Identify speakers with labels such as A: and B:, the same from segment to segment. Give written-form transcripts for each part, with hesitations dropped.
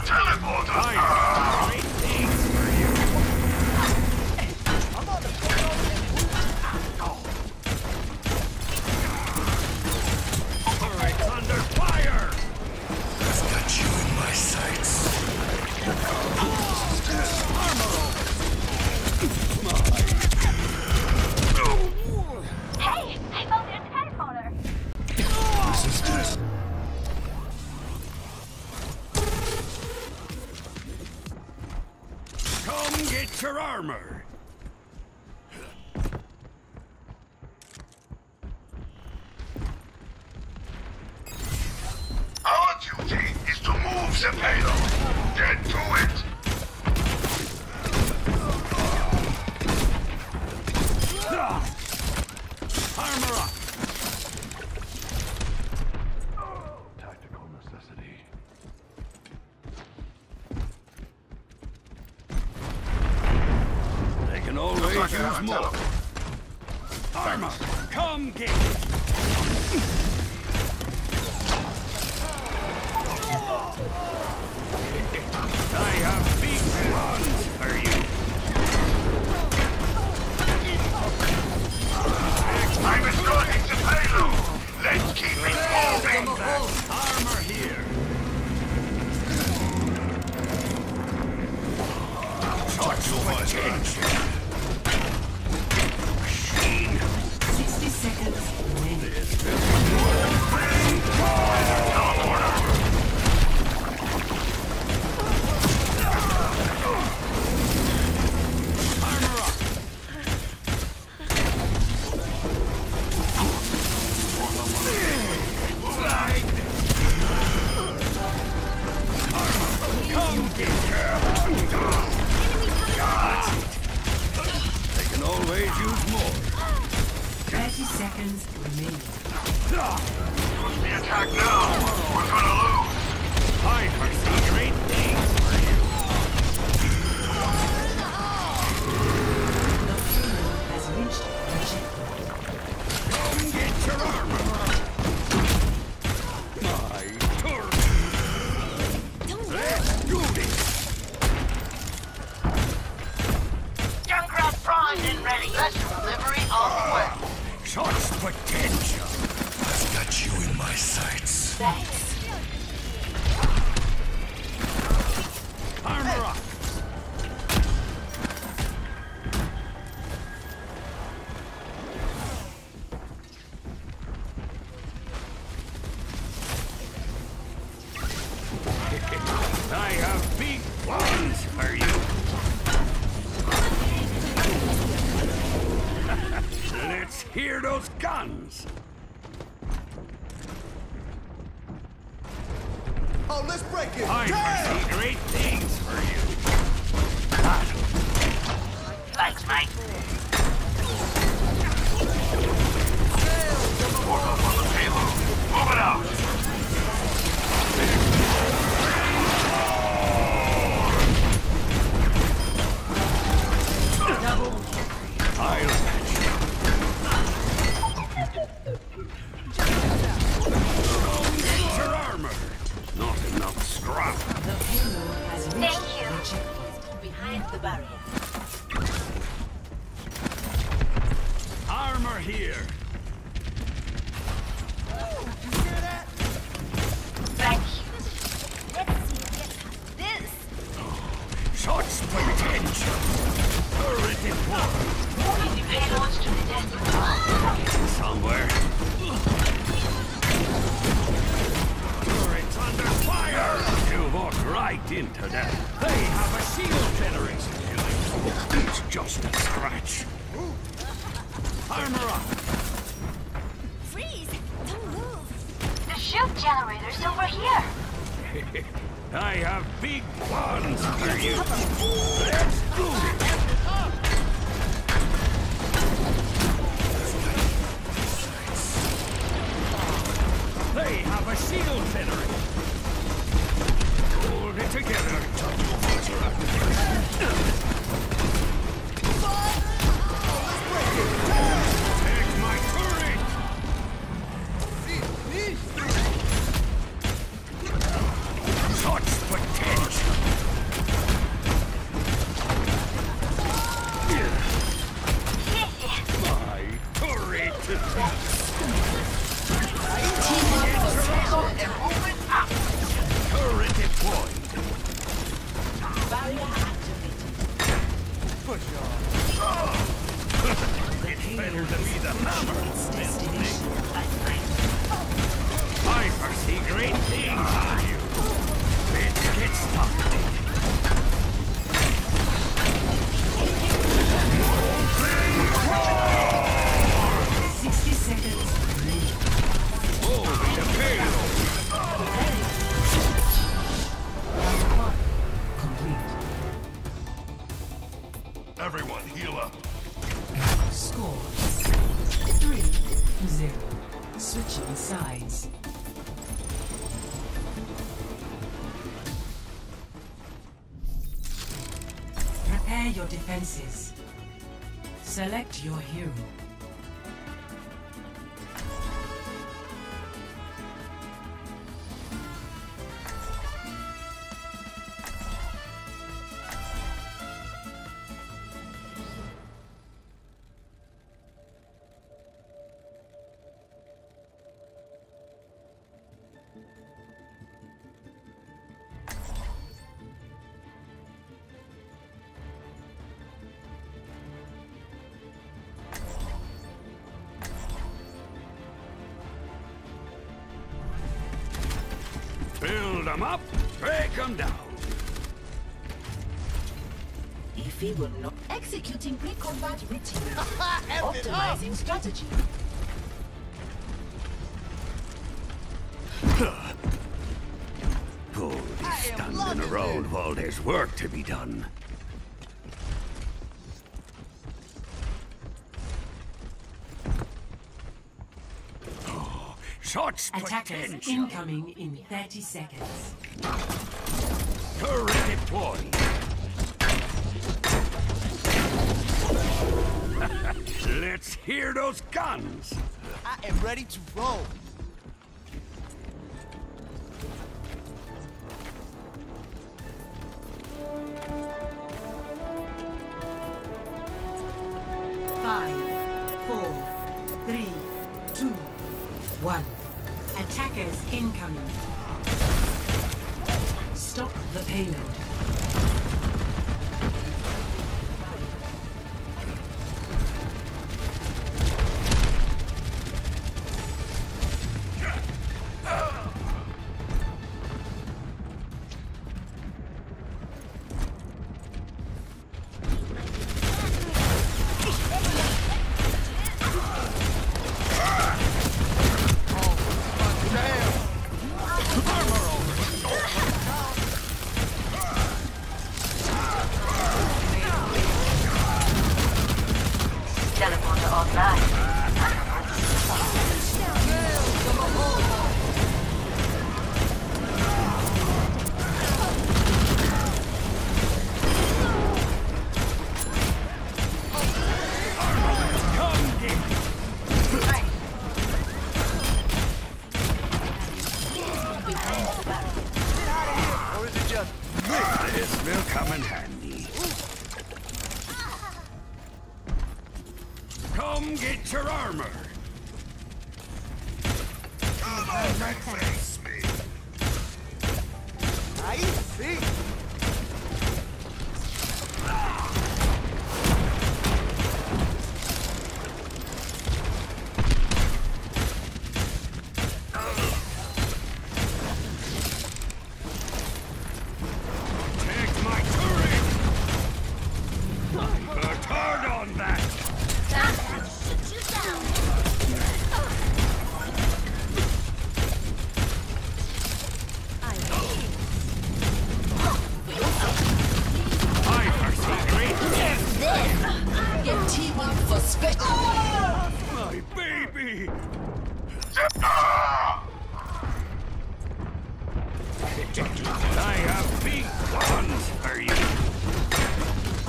A: Your armor!
B: Our duty is to move the payload. Get to it!
A: Armor up!
C: Tactical necessity.
A: They can always use more. Armor, come get it! I have big ones for you.
B: I'm escorting the payload. Let's keep it moving.
A: Armor here. Touch your attention. Machine.
D: 60 seconds remaining.
A: Armor up. Come get her. They can always use more.
D: 30 seconds remaining.
B: Push the attack now. We're gonna lose.
A: I foresee great things for you.
D: The payload has reached the checkpoint.
A: Come get your armor. My turret. Let's do this.
E: Junkrat primed and ready. Special delivery on the way.
A: Such potential.
B: I've got you in my sights.
E: Thanks.
A: Armor up. I have big plans for you. Let's hear those guns.
F: Oh, let's break it!
A: I foresee great things for you.
E: Thanks, mate.
B: Work up on the payload. Move it out.
A: I'll catch you. Get your armor. Not enough scrap.
D: The payload has reached
E: Thank you.
D: the checkpoint.
E: Behind the barrier.
A: Armor here.
E: Thank you. Let's see who gets past this.
A: Such potential. Turret in war.
E: Easy payloads to the destination.
A: Somewhere. Turret's under fire. You walked right into that. They have a shield generator. It's just a scratch. Armor up.
E: Freeze! Don't move. The shield generator's over here.
A: I have big plans for you. Let's do it. They have a shield generator. Hold it together. Take my turret. Such potential.
D: its destination.
A: I foresee great things for you. Let's get started.
D: 60 seconds.
A: Moving the payload.
D: Complete.
B: Everyone, heal up.
D: Score 3-0. Switching sides. Prepare your defenses. Select your hero.
A: Build them up, break them down.
D: If he will not executing pre-combat routine, optimizing strategy.
A: Oh, this standing around while there's work to be done. Oh, such
D: Attackers
A: potential.
D: incoming in 30 seconds.
A: Turret deployed. Let's hear those guns.
F: I am ready to roll.
D: Five, 4, 3, 2, 1. Attackers incoming. Stop the payload.
E: Teleporter online.
A: Come get
F: Or is it just
A: this will come in handy. Come get your armor.
B: Face me.
F: I see?
A: Take my turret. Keep a turd on that. I foresee great things.
D: Get team up for spectacle.
A: My baby. I have big plans for you.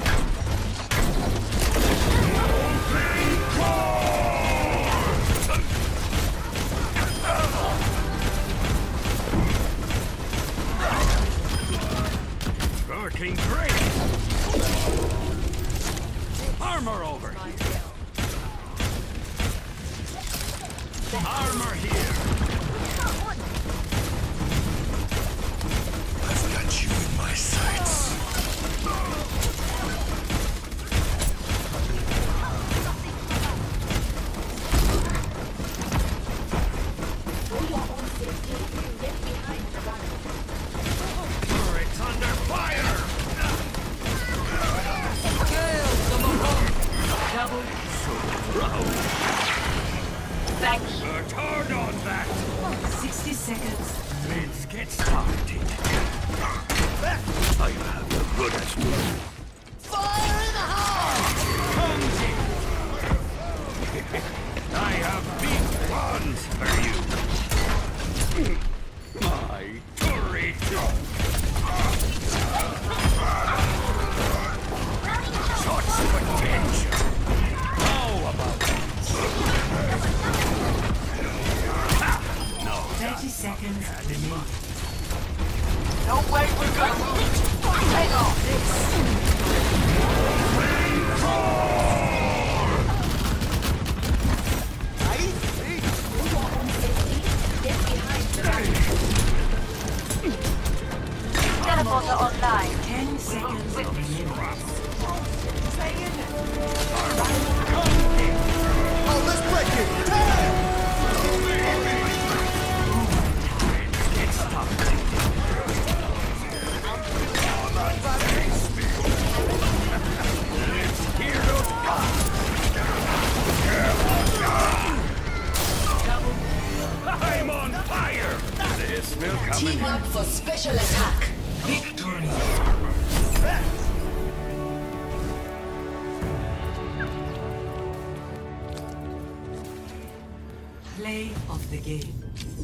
A: Working great. Armor over here. Armor here.
B: I've got you in my sights.
D: Fire in the hole!
A: I have big plans for you. My turret. Such potential. How about it?
D: 30 seconds remaining.
F: No way we're gonna lose. Hang on. Ahí, sí.
D: Get behind the
E: Teleporter online.
D: 10 seconds remaining.
F: Oh, let's break it. Time.
A: I'm on fire. This will come
D: Team
A: in.
D: up for special attack. Victory. Play of the game.